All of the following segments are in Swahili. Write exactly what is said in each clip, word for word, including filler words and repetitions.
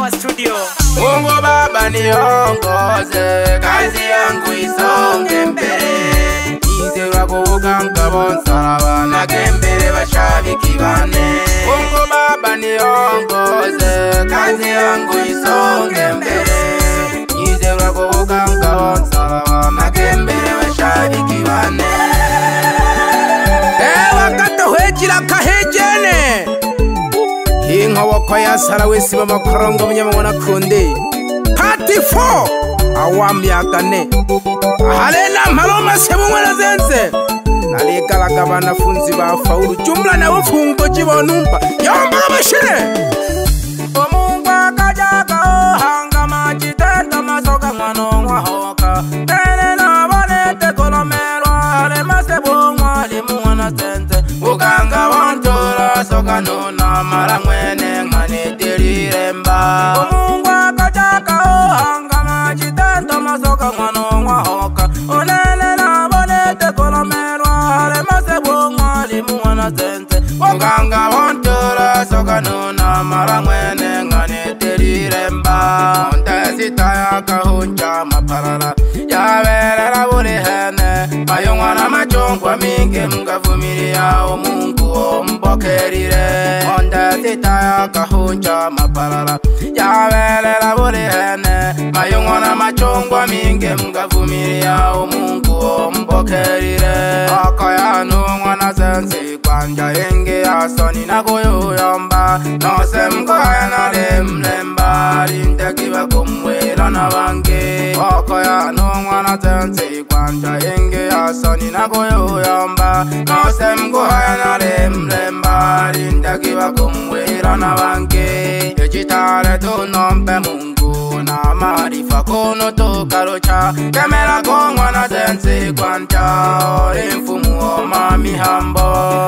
Power Studio. Mungu Baba niongoze, kazi yangu isonge mbele. Nizera kuvuga bonsaraba na kembere bashabiki bane. Mungu Baba niongoze, kazi yangu isonge mbele. Nizera kuvuga bonsaraba na kembere bashabiki bane. Ewa kato hejira kahejene. Inka wako yasara wesi mama korongo mnyamwana kundi. Party four awamyagane. Halena maloma sebumwana zenze. Naligalaga banafunzi bafaulu jumla na ufungo jibonumba. Yomba bashire. Omungu akajaga ohanga majitenda masoka mwanongwa hoka. Nene na bonete kolomerwa hale masebumwa limuwana zenze. Uganga wantora soka nuna mara mwene ngani diriremba. Omungu akajaga ohanga majitenda masoka mwanongwa hoka. Onele na bonete kolomerwa hale masebumwa limuwana zenze. Uganga wantora soka nuna mara mwene ngani diriremba. Monte sitaya kahunja maparala yaberera buri hene. Mayongwana machongwa mingi mgavumiria omungu ombokerire. Monte sitaya kahunja maparala yaberera buri hene. Mayongwana machongwa mingi mgavumiria omungu ombokerire. Akayanu mwana zenzi kwanja ingi asoni nakuyoyomba. Nose mkaya na limlemba lintekiwe kumwira na bangi. Akayanu mwana zenzi kwanja ingi asoni nakuyoyomba. Nose mkaya na limlemba lintekiwe kumwira na bangi. Ejitare tunombe Mungu na marifa kuno tukarucha. Kemera kongwana zenzi kwanja ori mfumu oma mihambo.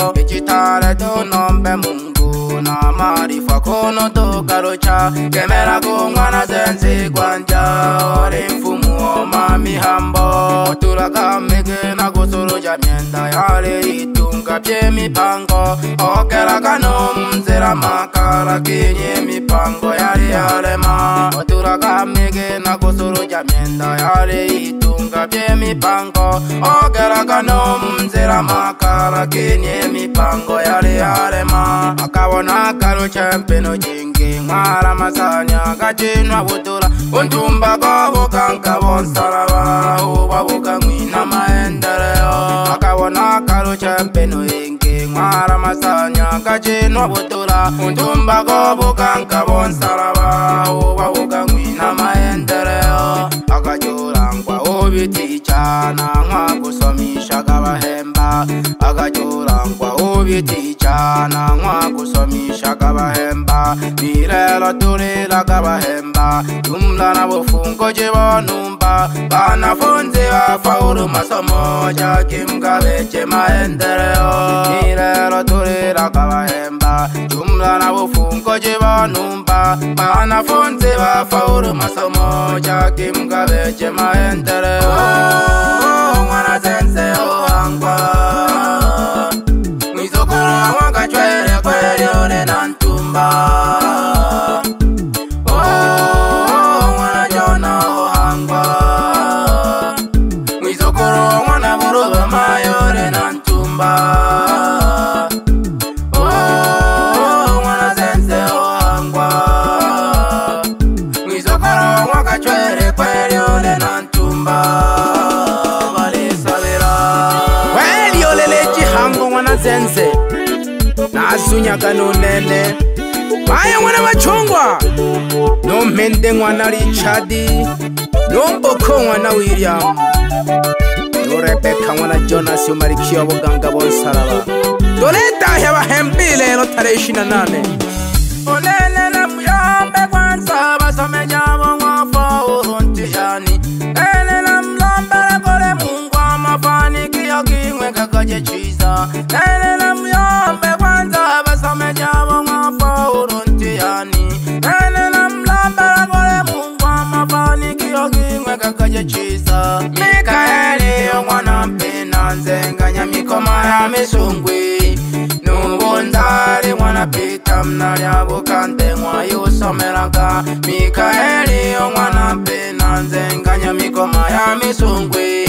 Ejitare tunombe Mungu na marifa kuno tukarucha. Kemera kongwana zenzi kwanja ori mfumu oma mihambo. Turaga mege na kusuruja mienda yale itunga pye mipango. Okera kano mzera makara kinye mipango yale yale ma. Turaga mege na kusuruja mienda yale itunga pye mipango. Okera kano mzera makara kinye mipango yale yale ma. Akabona karucha mpeno jingi mwara masanya kachinwa butura. Untumba kwa kanka bonsaraba uba buka mwina maendeleo. Akabona karucha mpeno jingi mwara masanya kachinwa butura. Untumba kwa kanka bonsaraba uba buka mwina maendeleo. Akajurangwa ubitichana nwa kusomisha kabahemba. Akajurangwa ubitichana nwa kusomisha kabahemba. Nirelo turila kabahemba. Jumla na bufungo jibonumba. Banafunzi bafaulu masomo jaki mkabeche maendeleo. Nirelo turila kabahemba. Jumla na bufungo jibonumba. Banafunzi bafaulu masomo jaki mkabeche maendeleo. Mwana zenze ohangwa. Mwizokoro wanga chwele kweli one nantumba. Zenze nasunya kanonene baya mwana bachongwa no mpende mwana Richard no mboko mwana William no Rebecca mwana Jonas umarikiyo buganga bonsaraba doleta yaba hembile lo tarehe nane onene na muyambe kwanza basome jabo mwafa urontiani ene na mlamba kole Mungu amafanikio kimwe kakaje chiza. Nene na myombe kwanza basome jabo mwafa urontiani. Nene na mlamba kole Mungu amafanikio kimwe kakaje chiza. Mikaeli yongwana mpina nzenga nyamikoma ya misungwi. Nubondari mwana mwana Pita mnalya bukante mwayo somelanga Mikaeli omwana Pena nzenganya mikoma ya misungwe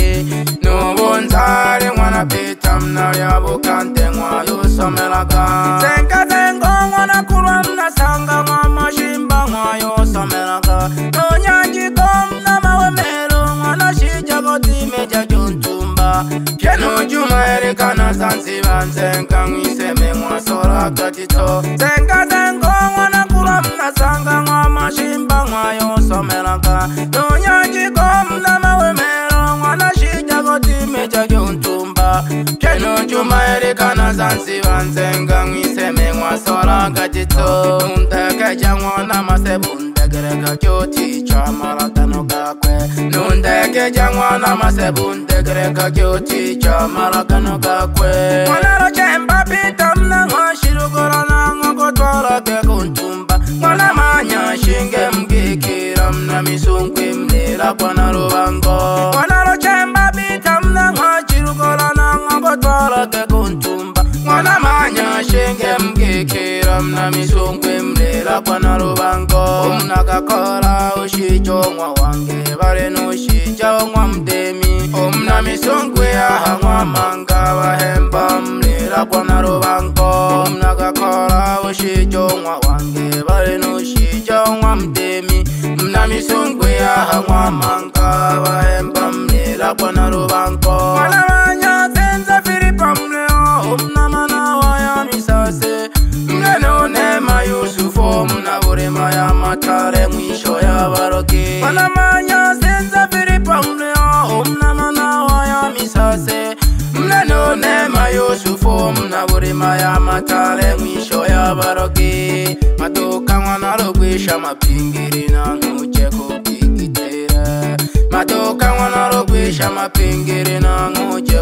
Nubunzale mwana Pita mnalya bukante mwayo somelanga Zenga zengo mwana kulwa mnasanga mwa mashimba mwayo somelanga Nonyanjiko mna mawemelo mwana shijago timeja juntumba Pieno juma erekana Zanzibar nzenga mwiseme mwa sola gatito Zenga zengo mwana kulwa mnasanga mwa mashimba mwayo somelanga Nonyanjiko mna mawemelo mwana shijago timeja juntumba Pieno juma erekana Zanzibar nzenga mwiseme mwa sola gatito Nunteke jangwana masebunde gereka kyoti chamala tano kakwe Nunteke jangwana masebunde gereka kyoti chamala tano kakwe Mwana rochemba Pita mna mwa shirugora na ngokotwala ke kuntumba Mwana manya shinge mkikira mna misungwe mnira kwa na rubango Mwana rochemba Pita mna mwa shirugora na ngokotwala ke kuntumba Mwana manya shinge mkikira mna misungwe mnira kwa na rubango Umna kakora ushijo mwa wange Bare nushija mwa mdemi Umna misungwe aha mwa manga Wahemba mnira kwa na rubango Umna kakora ushijo mwa wange Bare nushija mwa mdemi Umna misungwe aha mwa manga Wahemba mnira kwa na rubango Mwana manya zenza Filipa mleo Umna mana waya misase Mneno nema Yusufu Mna urema ya matare mwisho ya baroki Mwana manya zenza Filipa mleo Umna mana waya misase Mneno nema Yusufu Mna urema ya matare mwisho ya baroki Maduka mwana rogwisha mapingiri na nguche kukikitere Maduka mwana rogwisha mapingiri na nguche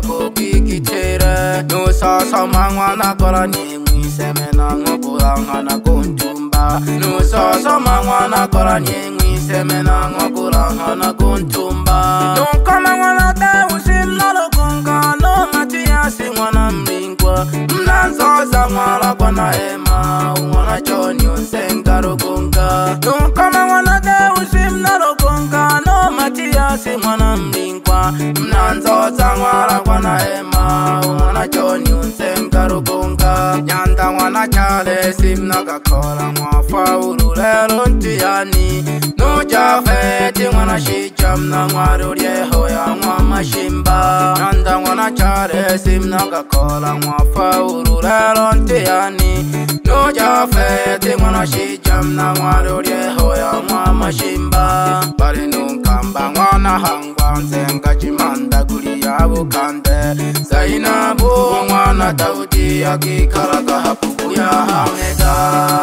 kukikitere Nusasa mwana kora nyemwi seme na ngokula na kuntumba Nusasa mwana kora nyemwi seme na ngokula na kuntumba Nunkama mwana Deusi mnalo kunga No Matiasi mwana mlingwa Mnanzoza mwana kwa na ema Mwana choni unsenga rukunga Nunkama mwana Deusi mnalo kunga No Matiasi mwana mlingwa Mnanzoza mwana kwa na ema Mwana choni unsenga rukunga Nyanda mwana chale simna kakora Mwafa urulelo ntiyani Nuja feti mwana shija mna mwaru ryeho ya mwa mashimba Nyanda mwana chale simna kakora Mwafa urulelo ntiyani Nuja feti mwana shija mna mwaru ryeho ya mwa mashimba Bari nunkamba mwana hangwa Nzenga jimanda guli ya bukande Zainabu mwana Daudi Akikaraka hapuku ya hamega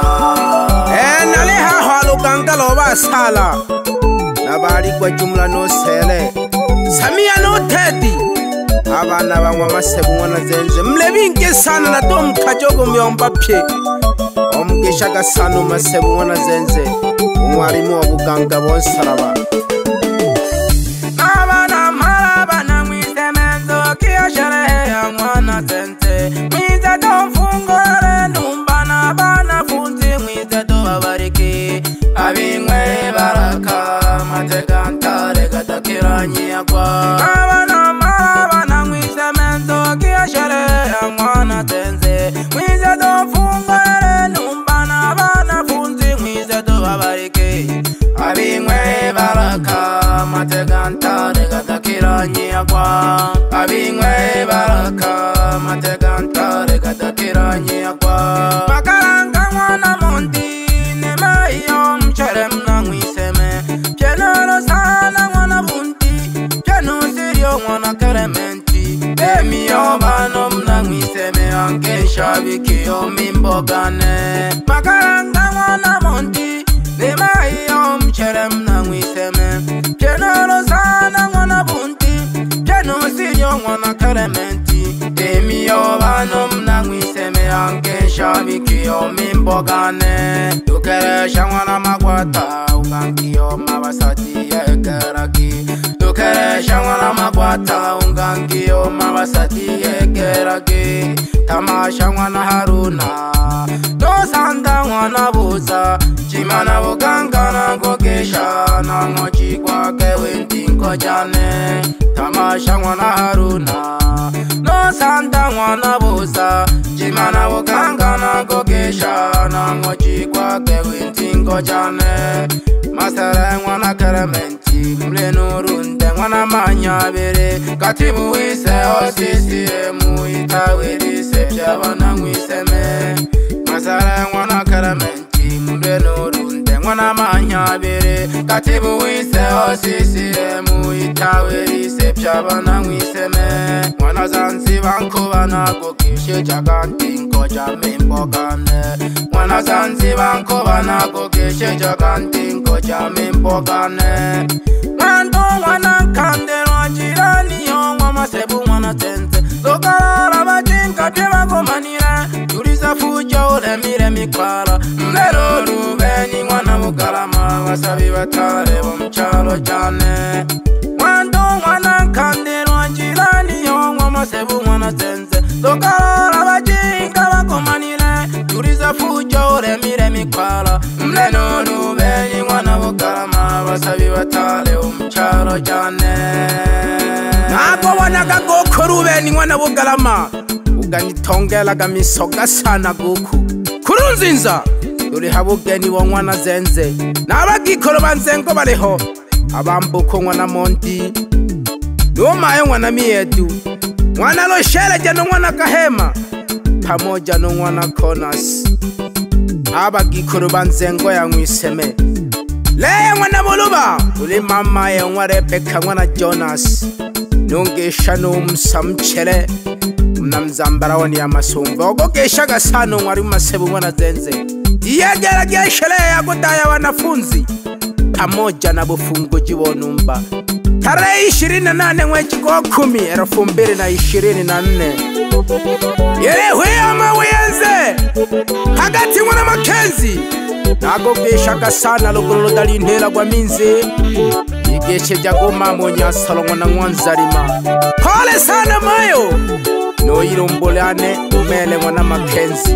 Eh nali hahalu kankalo basala Nabari kwa jumla no sele Samia no tedi Abana bangwa masebu mwana zenze Mlebinke sana na tom kajogo myomba pye Omkisha gasanu masebu mwana zenze Umwarimu wa buganga bonsaraba Abana marabana mwisemenzo Kia sherehe ya mwana zenze Mwize domfungore numbana Bana funzi mwize dobabariki Abingwe baraka Mategantare gatakiranyi yakwa Abana marabana mwisemenzo Kia sherehe ya mwana zenze Mwize domfungore numbana Bana funzi mwize dobabariki Abingwe baraka Mategantare gatakiranyi yakwa Abingwe baraka Mategantare gatakiranyi yakwa Makaranga mwana monti Nema iyo mchere mna mwiseme Pienero sana mwana bunti Pieno sirio mwana kerementi Emiyo bano mna mwiseme Anke shabikio mimbogane Makaranga mwana monti Nema iyo mchere mna mwiseme Pienero sana mwana bunti Pieno sirio mwana kerementi Emiyo bano mna mwiseme Anke shabikio mimbogane Dukeresha mwana magwata Ukankio mabasati ya ekeraki Dukeresha Kesha mwana makwata ungangio mabasati yegerage Tamasha mwana Haruna Dosanda mwana buza Chimana bugangana gogesha Nangochi kwa kewenti nkojane Tamasha mwana Haruna Dosanda mwana buza Chimana bugangana gogesha Nangochi kwa kewenti nkojane Masere mwana keramenti Mle nurunde mwana manyabere Katibu wise osisi emu itawirise Pshabana mwiseme Masere mwana keramenti Mle nurunde mwana manyabere Katibu wise osisi emu itawirise Pshabana mwiseme Mwana zanzi bankuba nako kishe jaganti nkoja mimpokane Mwana zanzi bankuba nako kishe jaganti nkoja mimpokane Mwanto mwana kandero jirani yo mwana sebu mwana tenze Lokara bajinka tema komanire Yuriza fuja ule mire mikwala Mlero rubeni mwana bukalama Wasabi batare bomchalo jane Mwanto mwana kandero jirani yo mwana sebu mwana tenze Lokara bajinka bakomanire Yuriza fuja ule mire mikwala Mlero rubeni mwana bukalama Wasabi batare umchalo jane Nako wanaga goko rubeni mwana bukalama Uganitongela gamisoga sana guku Kurunzinza Duri habugeni wa mwana zenze Nabagikoro banzengo bariho Abambuko mwana Monti Numaye mwana Miedu Mwana Roshele jano mwana Kahema Pamoja no mwana Konas Abagikoro banzengo ya mwiseme Leye mwana Muluba Uli mama ye mwana Rebecca mwana Jonas Nungesha n'umusamchere Mnamzambara wani ya masumba Ogogesha gasano mwari masebu mwana zenze Iyegera geshere ya kutaya wanafunzi Pamoja na bufungo jibonumba Tarehe ishirini na nane mwezi kwa kumi elfu mbili na ishirini na nne Yere huya mawenze Hagati mwana Makenzi Nagogesha gasana lugulu dalintela kwa minzi Igeshe jagoma mwonya salongo na mwanzarima Pole sana mayo No irumbulane umele mwana Makenzi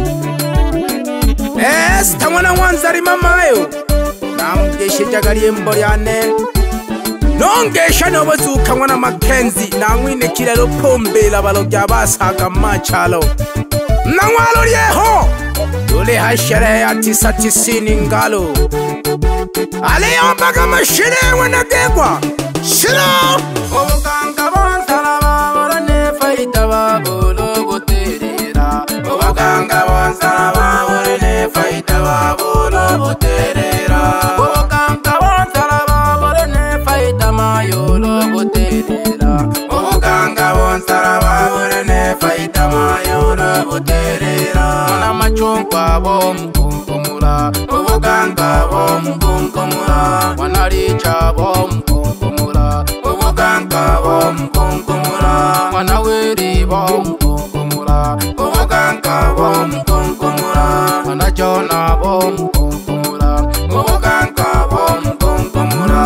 Esta mwana mwanzarima mayo Namugeshe jagalie mbolyane Nongesha nobozuka mwana Makenzi Nangwine kilelo pombe la balogya basaga machalo Nangwalo lyeho Dule hashere ya tisa tisini ngalo Aliyo mpaka mashine wanagegwa Shilo Obukanga bonsala babolane faita babolo goterera Obukanga bonsala babolane faita babolo goterera Obukanga bonsala babolane faita mayolo goterera Obukanga bonsala babolane faita mayolo goterera Mwana machungwa bomkumkumula Obukanga bomkumkumula Mwana richa bomkumkumula Obukanga bomkumkumula Mwana wiri bomkumkumula Obukanga bomkumkumula Mwana jona bomkumkumula Obukanga bomkumkumula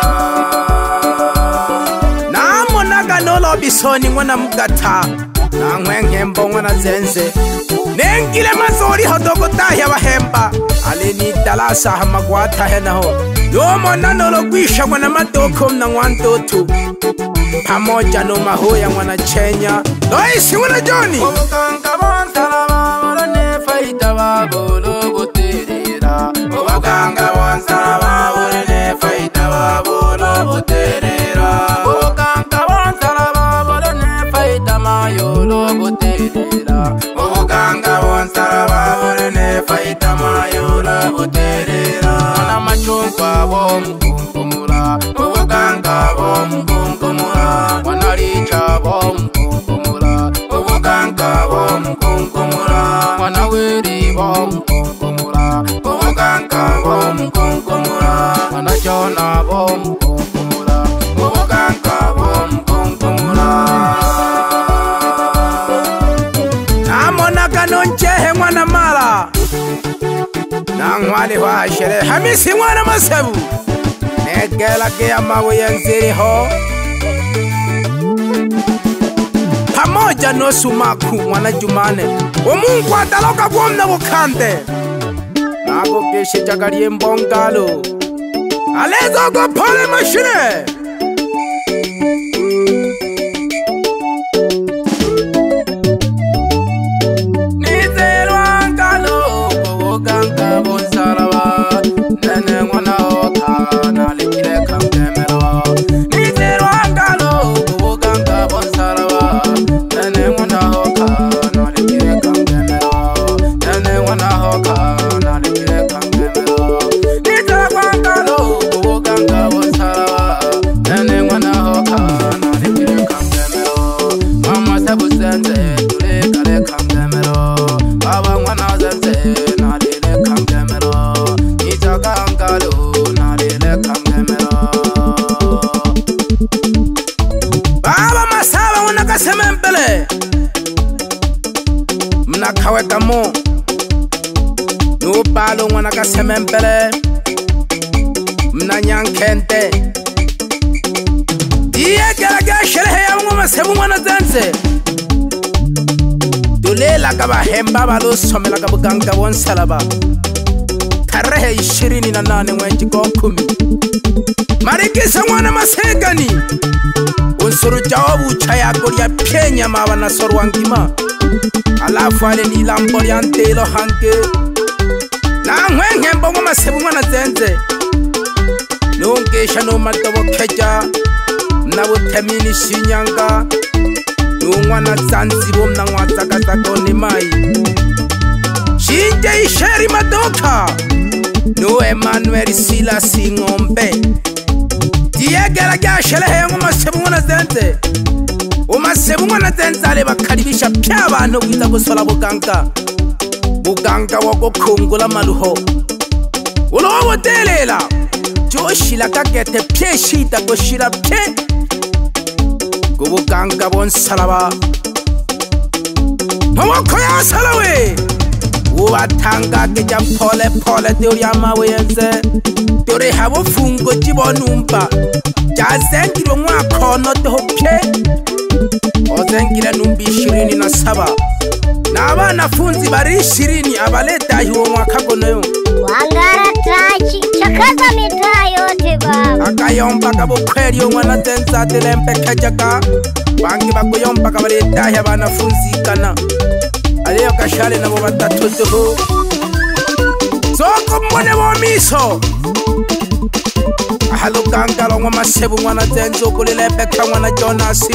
Namonaga nolo bisoni mwana mugata Nangwengembo mwana zenze Nengile mazori hodoko tahya bahemba Alini dalasa hamagwata henaho Yomo nanolo gwisha mwana madoko mna mwantotu Pamoja no mahoya mwana Chenya Loisi mwana Johnny Obukanga bonsala babolane faita babolo goterera Obukanga bonsala babolane faita babolo goterera Obukanga bonsala babolane faita mayolo goterera Obukanga bonsala babolane faita mayolo goterera Mwana machungwa bomkumkumula Obukanga bomkumkumula Mwana richa bomkumkumula Obukanga bomkumkumula Mwana wiri bomkumkumula Obukanga bomkumkumula Mwana jona bomkumkumula Obukanga bomkumkumula Namonaga nonchehe mwana Mala Nangwali wa shere Hamisi mwana Masebu Negela kia mawe yanziri ho pamoja no Sumaku mwana Jumane omungu ataloka bwomna bukande nako keshe chakalie mbongalo alezo go pole mashine kawetamo no palo ngwana ka semempele mna nyankente diye garaga shelehe ya ngoma sebu ngwana zenze dulela ka bahemba ba lo somela ka buganga bonsalaba tarehe ishirini na nane mwezi kwa kumi marikisa ngwana masegani unsuru jawabu chaya kolia penya mawa na sorwangima alafu ale ni lambo ya ntelo hanke na ngwenge mbongo masebu mwana zenze nungesha no matobo keja na butemini shinyanga nungwana zanzibo mna ngwatsakatako ni mai shinje isheri madoka no Emmanuel Sila Singombe diegera gyashelehe ngo masebu mwana zenze umasebu mwana zenze ale bakaribisha pya abantu biza gusola buganga buganga wako kungula maluho ulowo delela joshila kakete pye shita goshira pye gubuganga bonsalaba mawako ya salawe ubatanga keja pole pole teori amawe yenze teori habo fungo jibonumba jazengiro mwakono tehopye ozengire numbi ishirini na saba na abanafunzi bari ishirini abaleta hiwo mwaka gono wangara trachi chakaza mitaa yote baba akayomba kabukweli yo mwana zenza telempe kajaka bangi bakuyomba kabaleta hi abanafunzi kana aliyo kashale nabo batatu tuho soko mbone bo miso ahalo kangalo ngoma sebu mwana zenzo kulilepe ka mwana Jonasi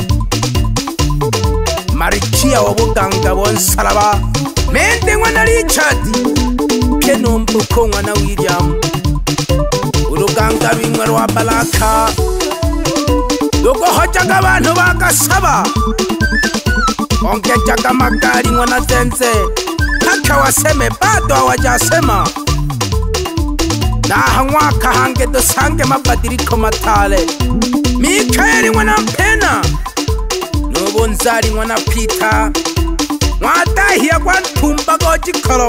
marichia wabuganga bonsalaba mente mwana Richard kenombo ko mwana William uruganga bimwe rwa Balaka dogo hojaga abantu bakasaba onke jaga magari mwana zenze haka waseme bado hawajasema na hangwaka hange dosange mabadiriko matale Mikaeli mwana Mpena nubunzari mwana Peter mwatahia kwa ntumba gojikoro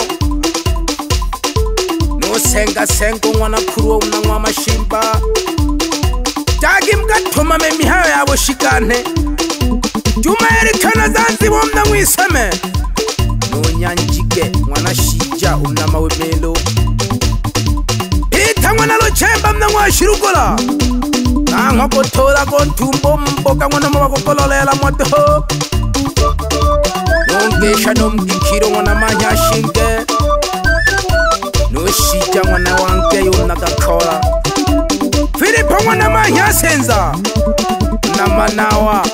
nusenga sengo mwana kuruwa unangwa mashimba jagi mgatuma memihayo yabo shikane Juma erikana Zanzibo mna mwiseme nunyanjike mwana Shija umna mawemelo Ita mwana Lochemba mna mwa Shirukola Nangwa kotola kontumbo mboka mwana mwa kukololela mwato Nungesha numkikiro mwana Manyashinge Nushija mwana wange yuna kakola Filipo mwana Manyasenza na Manawa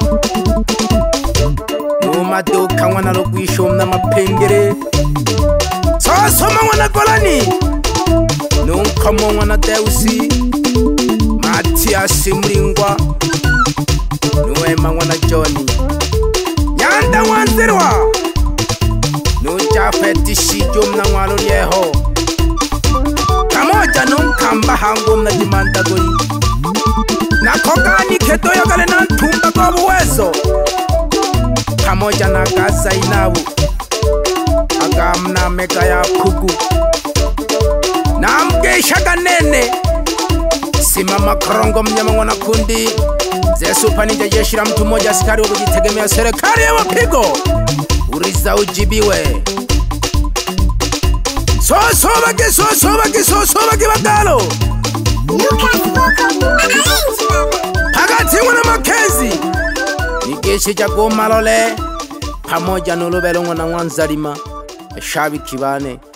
Umaduka mwana Rugwisho mna mapengere Sosoma mwana Golani Nunkomo mwana Deusi Matias Mlingwa Nuema mwana Johnny Nyanda Wanzirwa Nujafeti Shijo mna mwalo Yeho Kamoja nunkamba hangu mna Jimanda Goli Nakogani keto yagale na ntumba kwa uwezo pamoja na Gaza Inabu agamna meka ya kuku na mgesha kanene Simama Korongo mnyama mwana kundi Mzee Super Ninja jeshi la mtu mmoja askari wa kujitegemea serikali ya mapigo Uriza ujibiwe So so bagi so so bagi so so bagi bagalo Lucas Boko Pagati mwana Makenzi Nigeshi jago malole Pamoja nulubelo mwana Mwanzalima Shabi Kibane